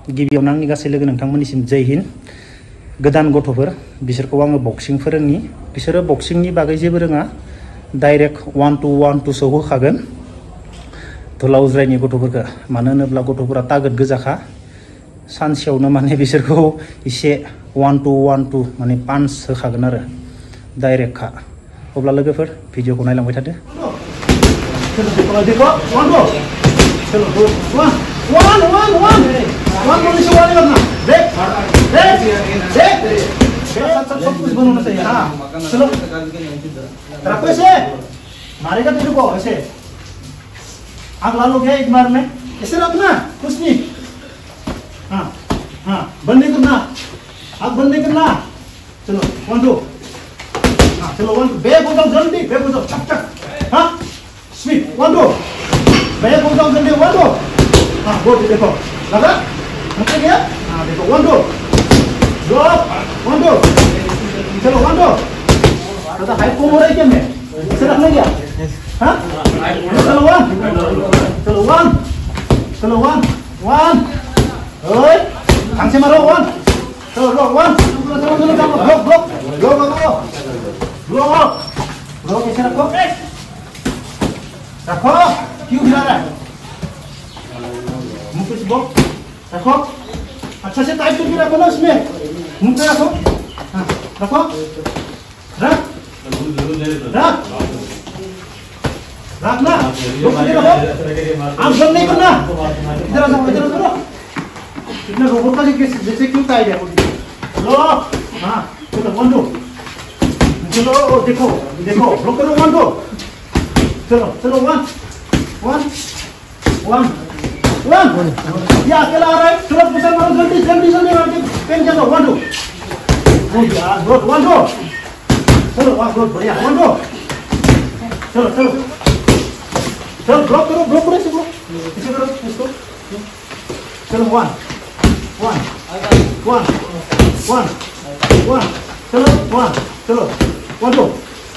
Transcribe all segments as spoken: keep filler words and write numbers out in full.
गिबियावनो आंनि गासै लोगो नोंथांमोननिसिम जय हिन्द। गोदान गथ'फोर बिसोरखौ आङो बक्सिं फोरोंनि। बिसोरो बक्सिंनि बागै जेबो रोङा, direct one two one two सो होखागोन धुला उज्रायनि गथ'फोरखौ। मानो होनोब्ला गथ'फोरा तागत गोजाखा, सानसेयावनो माने बिसोरखौ एसे वान टु वान टु माने पान्च होखागोन आरो डाइरेक्टखा। अब्ला लोगोफोर भिडिअखौ नायलांबाय थादो। One, one, one, one position one करना, देख, देख, देख, सब सब कुछ बनाना चाहिए, हाँ, चलो, रखो ऐसे, मारेगा तेरे को ऐसे, आग ला लोगे एक बार में, ऐसे रखना, कुछ नहीं, हाँ, हाँ, बंद नहीं करना, आग बंद नहीं करना, चलो, one two, हाँ, चलो one two, बैग उठाओ जल्दी, बैग उठाओ, चक चक, हाँ, स्वीट, one two, बैग उठाओ जल्दी, one two. हाँ वो देखो लगा मतलब क्या हाँ देखो one two drop one two चलो वन टू तो हाइट कम हो रहा है क्या मैं इसे रखना क्या हाँ चलो वन चलो वन चलो वन वन ओए ढंग से मारो वन चलो ड्रॉप वन चलो चलो चलो block block block block block block कैसे रखो रखो क्यों हिला रहा है मुंह पे बॉक्स रखो, अच्छा से टाइट करके रखो ना उसमें, मुंह पे रखो, हाँ रखो, रख, रख, रख ना, रखो, आम बंद नहीं करना, इधर आ जाओ, इधर आ जाओ, इतना रोबोट का जैसे क्यों टाइट है, लो, हाँ, चलो वन दो, चलो देखो, देखो, ब्लॉक करो वन दो, चलो, चलो वन, वन, वन वन ये अकेला आ रहा है तुरंत पुशअप मारो जल्दी जल्दी जल्दी मार के पेन चलो वन टू गुड यार गुड वन टू चलो वन गुड बढ़िया वन टू चलो चलो चलो ब्लॉक करो ब्लॉक करो इसको इसे करो इसको चलो one one one one one चलो वन चलो वन टू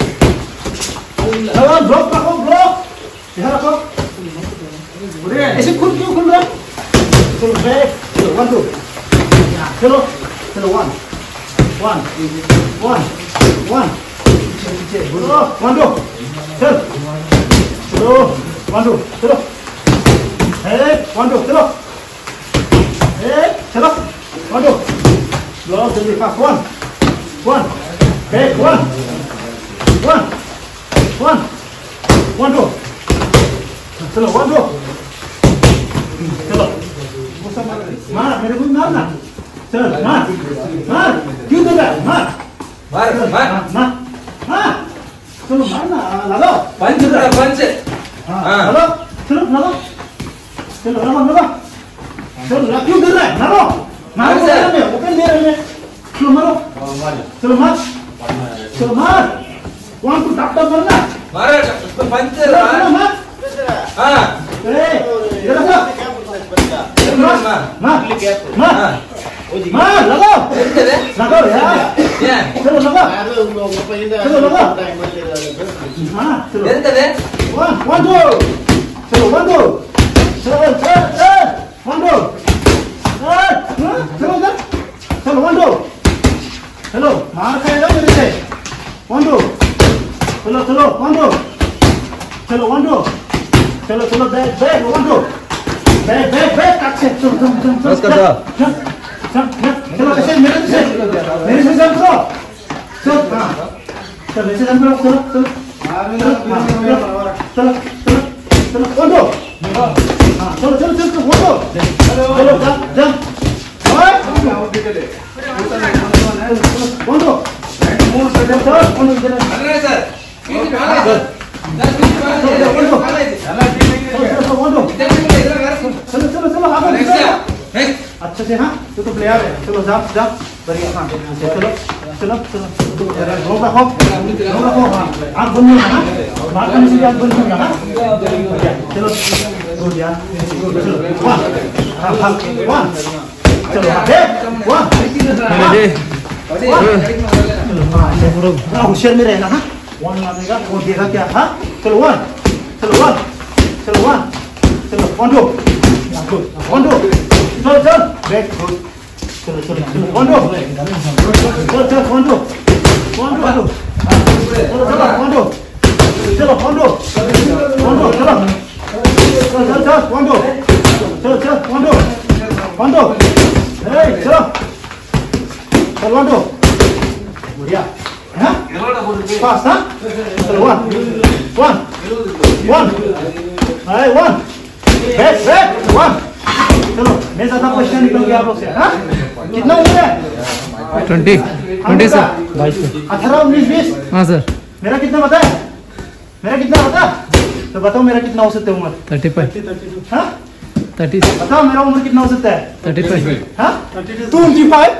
चलो ब्लॉक रखो ब्लॉक यहाँ रखो ऐसे खुल क्यों खुल रहा है चलो बैक चलो वन टू चलो चलो वन वन वन वन चलो वन टू चल चलो वन टू चलो ए वन टू चलो ए चलो वन टू ब्लॉक जल्दी fast one one back one one one one two चलो वन टू चलो मार मेरे को मार ना चल मार मार क्यों कर रहा है मार मार मार मार हाँ चलो मार ना लगा पंच करा पंच हाँ चलो चलो लगा चलो लगा लगा चलो लगा क्यों कर रहा है मारो मारो मैं ओपन दे रहा हूँ चलो मारो चलो मार चलो मार वन टू टप टप मारना मार पंच मार हाँ ए ये लगा मार मार मार मार लगाओ लगाओ यार चलो लगा चलो लगा हाँ चलो वन वन टू चलो वन टू चलो चलो वन टू चलो इधर चलो वन टू चलो मार खाएगा मेरे से वन टू चलो चलो वन टू चलो वन टू चलो चलो back back one two back back back अच्छे चलो चलो चलो बस कर दो चलो ऐसे मेरे से मेरे से जंप करो चलो हाँ चलो ऐसे जंप करो चलो चलो चलो चलो चलो वन टू हाँ चलो चलो चलो वन टू चलो जंप जंप वन टू चलो वन टू चलो चलो चलो अच्छे से हाँ तो तो प्लेयर है चलो जा जा बढ़िया हाँ चलो चलो चलो रोक रखो रोक रखो हाँ आँख बंद नहीं हाँ बात करने से आँख बंद नहीं हाँ चलो गुड यार चलो वन हाँ हाँ वन चलो हाँ वन चलो हाँ होशियार में रहना हाँ वन मारेगा वो देगा क्या हाँ चलो वन चलो वन चलो वन चलो वन टू वन टू चल चल बैक गुड चलो चलो चलो वन टू चलो चलो वन टू वन टू चलो चलो वन टू चलो वन टू वन टू चलो चलो चलो चलो वन टू चलो चलो वन टू वन टू ए चलो चलो वन टू बढ़िया हाँ फास्ट हाँ चलो वन वन वन अरे वन बैक बैक वन चलो मैं ज्यादा क्वेश्चन निकल गया आप लोग से हाँ कितना उम्र है ट्वेंटी ट्वेंटी सर बाईस अठारह उन्नीस बीस हाँ सर मेरा कितना बता है मेरा कितना बता तो बताओ मेरा कितना हो सकता है उम्र थर्टी फाइव हाँ थर्टी बताओ मेरा उम्र कितना हो सकता है थर्टी फाइव हाँ ट्वेंटी फाइव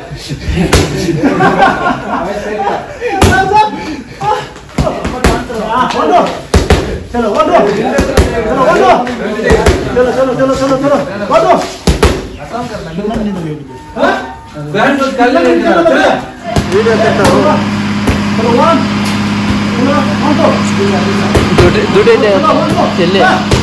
चलो वन दो चलो वन दो चलो चलो चलो चलो चलो वन दो हाँ चलो वन दुटे चले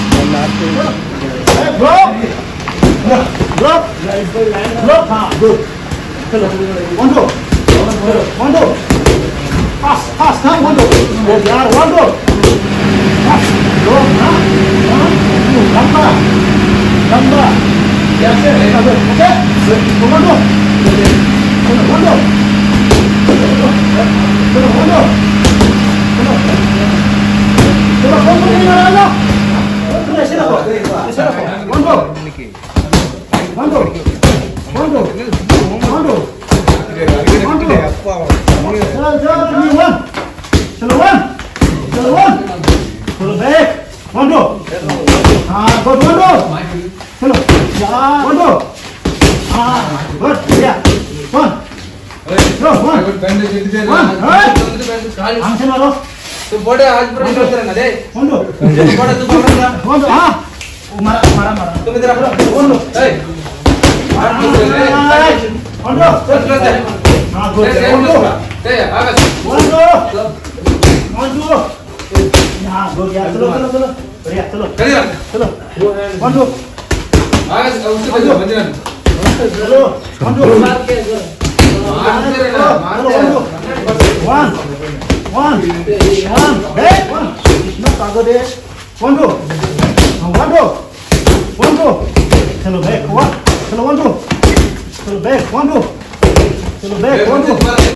ब्लॉक ब्लॉक ब्लॉक हाँ गुड चलो वन दो वन दो पास पास हाँ वन दो यार वन दो दो हाँ लंबा लंबा कैसे ओके वन दो चलो वन दो चलो वन दो चलो चलो कौन कौन नहीं मारा ना ऐसे रखो ऐसे रखो वन दो वन दो वन दो वन दो वन दो चलो चलो वन चलो वन चलो वन चलो बैक वन दो हाँ गुड वन दो चलो वन दो हाँ गुड या वन चलो वन वन हम से मारो तू बड़े आज पर निकल रहा है वन दो बड़ा तू बोल रहा वन दो हाँ मारा मारा मारा तुम इधर आ वन दो ए आठ दो वन दो चल चल हाँ गुड ए वन दो ए आगे वन दो वन दो हाँ गुड यार चलो चलो चलो बढ़िया चलो चलिए चलो वन दो आगे उससे बंद बंद चलो वन दो मार के मार दे ना मार दे one one one back one इतना ताकत है वन दो वन दो वन दो चलो बैक वन चलो वन दो चलो बैक वन दो चलो बैक वन दो